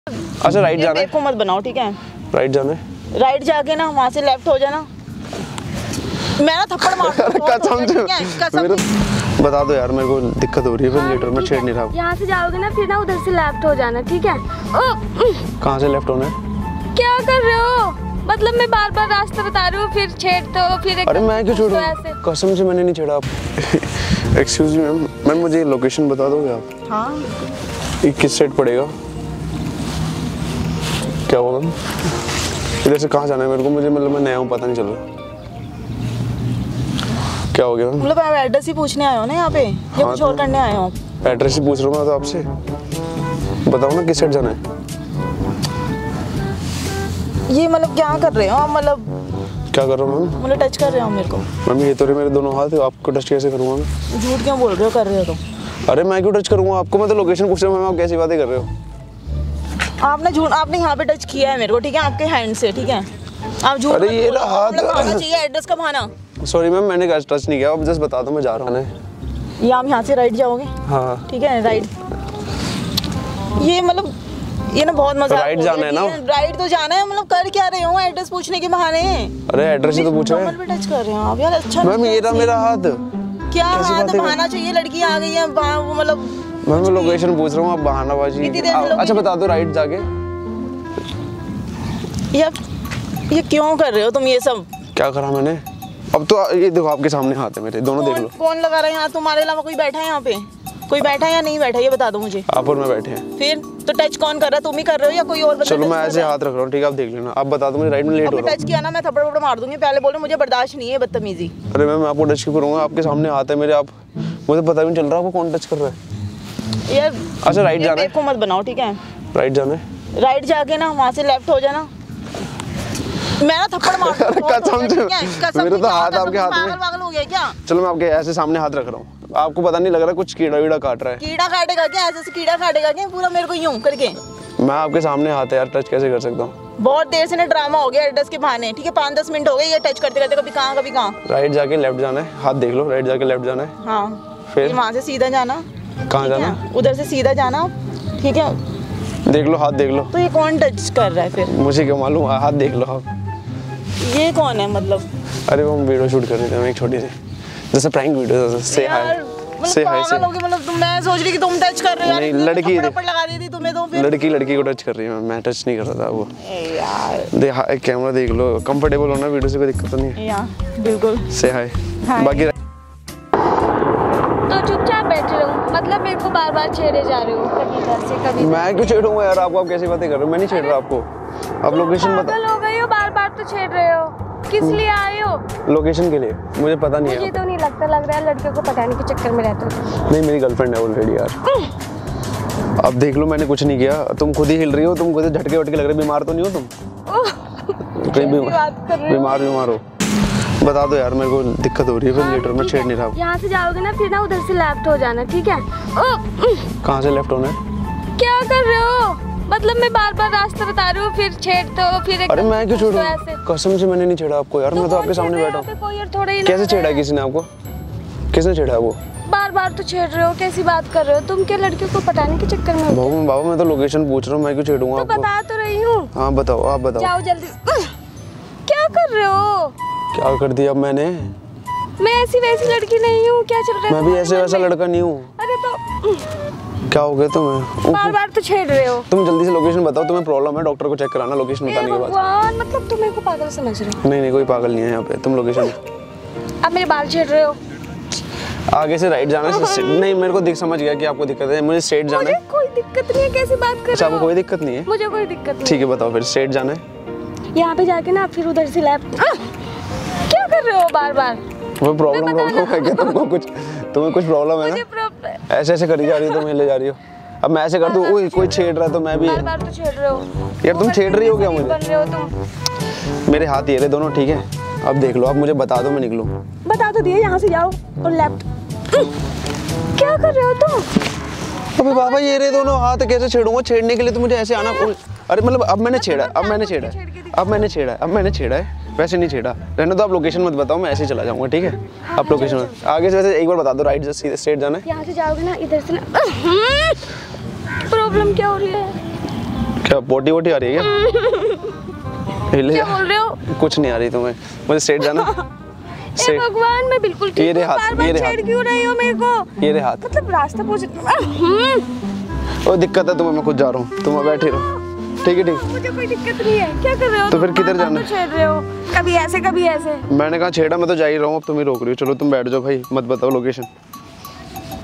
अच्छा राइट जाना है, को मत बनाओ ठीक है। राइट जाना है, राइट जाके ना वहाँ से लेफ्ट हो जाना। मैं ना थप्पड़ मार कसम से बता दो यार, मेरे को दिक्कत हो रही है, फिर लेटर में छेड़ नहीं रहा। यहाँ से जाओगे ना फिर ना उधर से लेफ्ट हो जाना ठीक है। कहाँ से लेफ्ट होना है? क्या कर रहे हो? मतलब मैं बार बार रास्ता बता रही हूँ फिर छेड़ते हो फिर। अरे मैं क्यों छेड़ूं? कसम से मैंने नहीं छेड़ा आप। एक्सक्यूज मी मैम, मैम मुझे लोकेशन बता दोगे आप? हाँ ये किस साइड पड़ेगा? क्या हुआ मैम? इधर से कहाँ जाना है मेरे को? मुझे मतलब मैं नया हूँ, पता नहीं चल रहा। क्या हो गया मैम? मतलब आप एड्रेस ही पूछने आए हो ना यहाँ पे या कुछ और करने आए हो? एड्रेस ही पूछ रहा हूँ मैं तो आपसे, बताओ ना किस साइड जाना है? ये मतलब क्या कर रहे हो आप? मतलब क्या कर रहा हूँ मैम? मतलब टच कर रहे हो मेरे को? मैम ये तो रहे मेरे दोनों हाथ, आपको टच कैसे करूँगा मैं? झूठ क्यों बोल रहे हो? कर रहे हो तुम? अरे मैं क्यों टच करूँगा आपको? मैं तो लोकेशन पूछ रहा हूँ मैम, आप कैसी बातें कर रहे हो? आपने झूठ, आपने यहाँ पे टच किया है मेरे को ठीक है, आपके हैंड से ठीक है। आप झूठ अरे ये रहा हाथ। मतलब चाहिए एड्रेस का बहाना। सॉरी मैम, मैंने टच नहीं किया, आप जस्ट बता दो मैं जा रहा हूँ। ये आप यहाँ से राइट जाओगे? हाँ ठीक है राइट। ये मतलब ये ना बहुत मजा राइट जाना है ना? राइट तो जाना है, मतलब कर क्या रहे हो एड्रेस पूछने के बहाने? अरे एड्रेस ही तो पूछा है। पे टच कर रहे हो आप यार। अच्छा मैम ये रहा मेरा हाथ। क्या हाथ? बहाना चाहिए, लड़की आ गई है वो मतलब। मैम मैं लोकेशन पूछ रहा हूँ, आप बहानाबाजी। अच्छा बता दो राइट जाके। ये क्यों कर रहे हो तुम ये सब? क्या करा मैंने? अब तो ये देखो आपके सामने हाथ है मेरे, दोनों देख लो। कौन लगा रहा है यहाँ? तुम्हारे अलावा कोई बैठा है यहाँ पे? कोई बैठा है या नहीं बैठा ये बता दो मुझे। आप और मैं बैठे हैं। फिर तो टच कौन कर रहा है? तुम ही कर रहे हो या कोई और? चलो मैं ऐसे हाथ रख रहा हूँ ठीक है, आप देख लेना। आप बता दो मुझे, राइट में लेट हो रहा हूँ। टच किया ना मैं थप्पड़ वप्पड़ मार दूंगी। पहले बोलो मुझे बर्दाश्त नहीं है बदतमीजी। अरे मैम आपको टच क्यों करूँगा? आपके सामने हाथ है मेरे, आप मुझे पता भी नहीं चल रहा आपको कौन टच कर रहा है यार। अच्छा राइट जाना है, को मत बनाओ ठीक है। राइट जाना है, राइट जाके ना वहाँ से लेफ्ट हो जाना। मैं ना थप्पड़ मार कसम से मेरे तो हाथ आपके हाथ में। पागल हो गया क्या? चलो मैं आपके ऐसे सामने हाथ रख रहा हूँ, आपको पता नहीं लग रहा कुछ कीड़ा वीड़ा काट रहा है? कीड़ा काटेगा क्या? ऐसे से कीड़ा काटेगा क्या पूरा मेरे को यूं करके? मैं आपके सामने हाथ है यार, टच कैसे कर सकता हूँ? बहुत देर से ना ड्रामा हो गया एड्रेस के बहाने ठीक है। 5-10 मिनट हो गए ये टच करते करते, कभी कहाँ कभी कहाँ। राइट जाके लेफ्ट जाना है, हाथ देख लो। राइट जाके लेफ्ट जाना है। हाँ फिर वहाँ से सीधा जाना। कहाँ जाना? उधर से सीधा जाना ठीक है। देख लो हाथ देख लो। तो ये कौन टच कर रहा है फिर? मुझे क्या मालूम, हाथ देख लो आप। ये कौन है मतलब? अरे वो हम वीडियो शूट कर रहे थे, एक छोटी सी जैसे प्रैंक वीडियो। से हाय से हाय से। मतलब मैं सोच रही कि तुम टच कर रहे हो। नहीं लड़की लगा दी थी तुम्हें तो फिर। लड़की को टच कर रही है, मैं टच नहीं कर रहा था वो। यार कैमरा देख लो, कंफर्टेबल होना वीडियो से, कोई दिक्कत नहीं है। यार बिल्कुल से हाय। बाकी तो चुपचाप बैठे रहो, मतलब मेरे को बार बार छेड़े जा रहे हो, कभी इधर से कभी। मैं क्यों छेड़ूंगा यार आपको? आप कैसी बातें कर रहे हो? मैं नहीं छेड़ रहा आपको। आप लोकेशन बता। पागल हो गई हो, बार बार तो छेड़ रहे हो। किस लिए आए हो? लोकेशन के लिए मुझे पता नहीं है। मुझे तो नहीं लगता, लग रहा है लड़कियों को पटाने के चक्कर में रहते हो। नहीं मेरी गर्लफ्रेंड है ऑलरेडी यार। अब देख लो मैंने कुछ नहीं किया, तुम खुद ही हिल रही हो, तुम खुद झटके वटके लग रहे। बीमार तो नहीं हो तुम? कहीं बीमार हो? बता दो यार, मेरे को दिक्कत हो रही है, फिर लेटर में छेड़ नहीं रहा। यहाँ से जाओगे ना फिर ना उधर से लेफ्ट हो जाना ठीक है। कहाँ से लेफ्ट होना है? क्या कर रहे हो? मतलब मैं बार बार रास्ता बता रही हूँ फिर छेड़ते हो फिर। अरे मैं क्यों छेड़ूं? कसम से मैंने नहीं छेड़ा आपको यार, मैं तो आपके सामने बैठा हूँ। कैसे छेड़ा है किसी ने आपको? किसने छेड़ा है वो? बार बार तो छेड़ रहे हो, कैसी बात कर रहे हो तुम? क्या लड़कियों को पटाने के चक्कर में? बाबू मैं तो लोकेशन पूछ रहा हूँ, मैं क्यों छेड़ूंगा आपको? बता तो रही हूँ। हाँ बताओ, आप बताओ। जाओ जल्दी। क्या कर रहे हो? क्या कर दिया अब मैंने? मैं ऐसी वैसी लड़की नहीं हूँ, क्या चल रहा है? मैं भी ऐसे वैसा लड़का नहीं हूँ। अरे तो क्या हो गया तुम्हें? बार बार तो छेड़ रहे हो। तुम जल्दी से लोकेशन बताओ, तुम्हें प्रॉब्लम है, डॉक्टर को चेक कराना लोकेशन बताने के बाद। भगवान, मतलब तुम मेरे को पागल समझ रहे हो? नहीं कोई पागल नहीं है यहाँ पे, तुम लोकेशन। अब मेरे बाल छेड़ रहे हो। आगे से राइट जाना है। नहीं मेरे को समझ गया कि आपको दिक्कत है, मुझे स्ट्रेट जाना है। मुझे कोई दिक्कत नहीं है, कैसी बात कर रहे हो? आपको कोई दिक्कत नहीं है? मुझे कोई दिक्कत नहीं। ठीक है बताओ फिर, स्ट्रेट जाना है। यहाँ पे जाके ना फिर उधर से लेफ्ट। क्या कर रहे हो बार बार? वो प्रॉब्लम है क्या तुमको? तुम्हें कुछ प्रॉब्लम है ना? ऐसे करी जा रही हो, तुम ले जा रही हो। अब मैं ऐसे कर दूं, कोई छेड़ रहा है तो मैं भी। बार बार तो छेड़ रहे हो यार, तुम छेड़ रही हो क्या मुझे? बन रहे हो तुम। मेरे हाथ ये रहे दोनों ठीक है। अब देख लो, आप मुझे बता दो मैं निकलूं। बता तो दिए, यहाँ से जाओ और लेफ्ट। क्या कर रहे हो तुम? अबे बाबा ये रहे दोनों हाथ, कैसे छेड़ूंगा? छेड़ने के लिए तो मुझे ऐसे आना। अरे मतलब अब मैंने छेड़ा है, वैसे नहीं छेड़ा। रहने दो, आप लोकेशन मत बताओ, मैं ऐसे ही चला जाऊंगा ठीक है। आप लोकेशन आगे से वैसे एक बार बता दो, राइट से स्ट्रेट जाना है। यहाँ से जाओगे ना, इधर से ना। प्रॉब्लम क्या हो रही है? क्या पोटी वोटी आ रही है क्या? हिले क्या बोल रहे हो? कुछ नहीं आ रही तुम्हें, मुझे स्ट्रेट जाना। हे भगवान, मैं बिल्कुल ठीक ये हूँ। हाथ, बार-बार ये छेड़ हाथ। क्यों रही हो मेरे को? ये रे हाथ। मतलब रास्ता पूछ ओ दिक्कत है तुम्हें, मैं खुद जा रहा हूँ, तुम बैठे रहो। ठीक है ठीक। मुझे कोई दिक्कत नहीं है। क्या कर रहे हो? तो फिर तुम किधर बार-बार जाना तो छेड़ रहे हो, कभी ऐसे कभी ऐसे। मैंने कहा छेड़ा, मैं तो जा ही रहा हूँ, अब तुम ही रोक रही हो। चलो तुम बैठ जाओ भाई, मत बताओ लोकेशन।